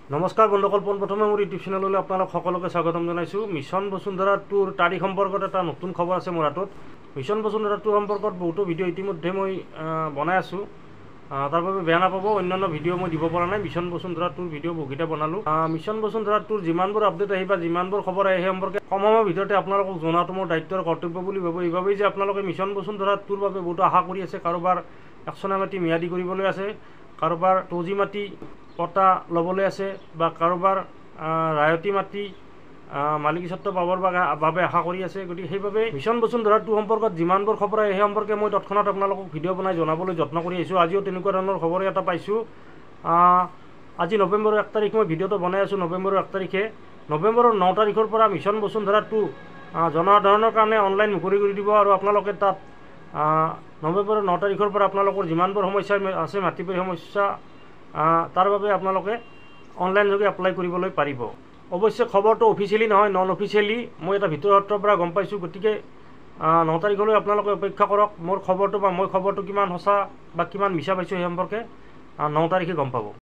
নমস্কাৰ বন্ধুসকল, পোনপ্ৰথমে মোৰ ইউটিউব চেনেললৈ আপোনালোক সকলোকে স্বাগতম জনাইছোঁ। মিছন বসুন্ধৰা 2ৰ তাৰিখ সম্পৰ্কত এটা নতুন খবৰ আছে মোৰ হাতত। মিছন বসুন্ধৰা 2 সম্পৰ্কত বহুতো ভিডিঅ' ইতিমধ্যে মই বনাই আছোঁ। তাৰ বাবে বেয়া নাপাব, অন্যান্য ভিডিঅ' মই দিব পৰা নাই। মিছন বসুন্ধৰা 2ৰ ভিডিঅ' বহুকেইটা বনালোঁ। মিছন বসুন্ধৰা 2ৰ যিমানবোৰ আপডেট আহি বা যিমানবোৰ খবৰ আহে সেই সম্পৰ্কে কম সময়ৰ ভিতৰতে আপোনালোকক জনাটো মোৰ দায়িত্ব আৰু কৰ্তব্য বুলি ভাবোঁ। এইবাবেই যে আপোনালোকে মিছন বসুন্ধৰা 2ৰ বাবে বহুতো আশা কৰি আছে। কাৰোবাৰ একচনা মাটি ম্যাদী কৰিবলৈ আছে, কাৰোবাৰ টজি মাটি পটা ল'বলৈ আছে বা কাৰোবাৰ ৰায়তী মাটি মালিকীস্বত্ব পাবৰ বাবে আশা কৰি আছে। গতিকে সেইবাবে মিছন বসুন্ধৰা 2 সম্পৰ্কত যিমানবোৰ খবৰ আহে সেই সম্পৰ্কে মই তৎক্ষণাত আপোনালোকক ভিডিঅ' বনাই জনাবলৈ যত্ন কৰি আহিছোঁ। আজিও তেনেকুৱা ধৰণৰ খবৰ এটা পাইছোঁ। আজি নৱেম্বৰৰ 1 তাৰিখ মই ভিডিঅ'টো বনাই আছোঁ। নৱেম্বৰৰ 1 তাৰিখে নৱেম্বৰৰ 9 তাৰিখৰ পৰা মিছন বসুন্ধৰা 2 জনসাধাৰণৰ কাৰণে অনলাইন মুকলি কৰি দিব আৰু আপোনালোকে তাত নৱেম্বৰৰ 9 তাৰিখৰ পৰা আপোনালোকৰ যিমানবোৰ সমস্যা আছে মাটিবাৰী সমস্যা তাৰ বাবে আপোনালোকে অনলাইন যোগে এপ্লাই কৰিবলৈ পাৰিব। অৱশ্যে খবৰটো অফিচিয়েলি নহয়, নন অফিচিয়েলি মই এটা ভিতৰৰ সূত্ৰৰ পৰা গম পাইছোঁ। গতিকে 9 তাৰিখলৈ আপোনালোকে অপেক্ষা কৰক। মোৰ খবৰটো বা মই খবৰটো কিমান সঁচা বা কিমান মিছা পাইছোঁ সেই সম্পৰ্কে 9 তাৰিখে গম পাব।